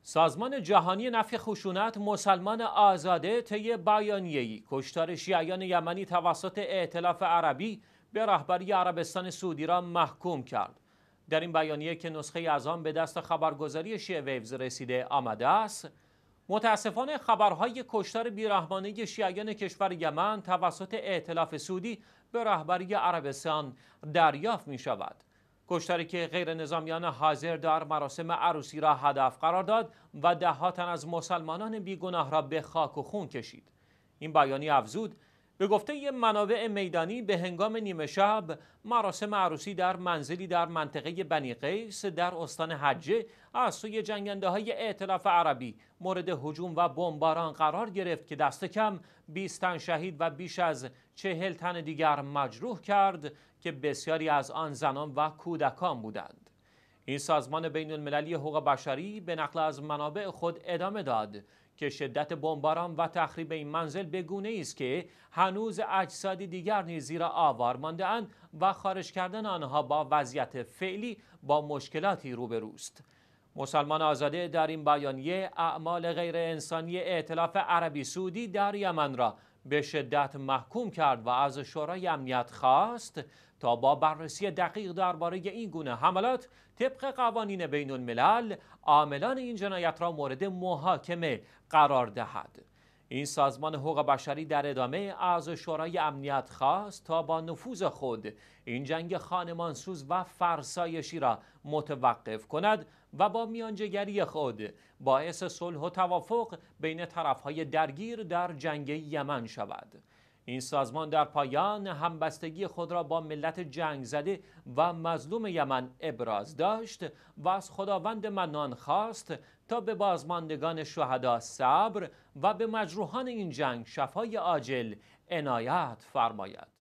سازمان جهانی نفی خشونت مسلمان آزاده طی بیانیه‌ای کشتار شیعیان یمنی توسط ائتلاف عربی به رهبری عربستان سعودی را محکوم کرد. در این بیانیه که نسخه از آن به دست خبرگزاری شیعه ویوز رسیده آمده است، متاسفانه خبرهای کشتار بیرحمانه شیعیان کشور یمن توسط ائتلاف سعودی به رهبری عربستان دریافت می شود. کشتاری که غیر نظامیان حاضر در مراسم عروسی را هدف قرار داد و ده‌ها تن از مسلمانان بیگناه را به خاک و خون کشید. این بیانیه افزود به گفته منابع میدانی به هنگام نیمه شب مراسم عروسی در منزلی در منطقه بنی قیس در استان حجه از سوی جنگنده‌های ائتلاف عربی مورد هجوم و بمباران قرار گرفت که دست کم 20 تن شهید و بیش از 40 تن دیگر مجروح کرد که بسیاری از آن زنان و کودکان بودند. این سازمان بین المللی حقوق بشری به نقل از منابع خود ادامه داد که شدت بمباران و تخریب این منزل به گونه‌ای است که هنوز اجساد دیگر نیز زیر آوار مانده‌اند و خارج کردن آنها با وضعیت فعلی با مشکلاتی روبروست. مسلمان آزاده در این بیانیه اعمال غیر انسانی ائتلاف عربی سعودی در یمن را به شدت محکوم کرد و از شورای امنیت خواست تا با بررسی دقیق درباره این گونه حملات طبق قوانین بین الملل عاملان این جنایت را مورد محاکمه قرار دهد. این سازمان حقوق بشری در ادامه از شورای امنیت خواست تا با نفوذ خود این جنگ خانمانسوز و فرسایشی را متوقف کند و با میانجیگری خود باعث صلح و توافق بین طرفهای درگیر در جنگ یمن شود. این سازمان در پایان همبستگی خود را با ملت جنگ زده و مظلوم یمن ابراز داشت و از خداوند منان خواست تا به بازماندگان شهدا صبر و به مجروحان این جنگ شفای عاجل عنایت فرماید.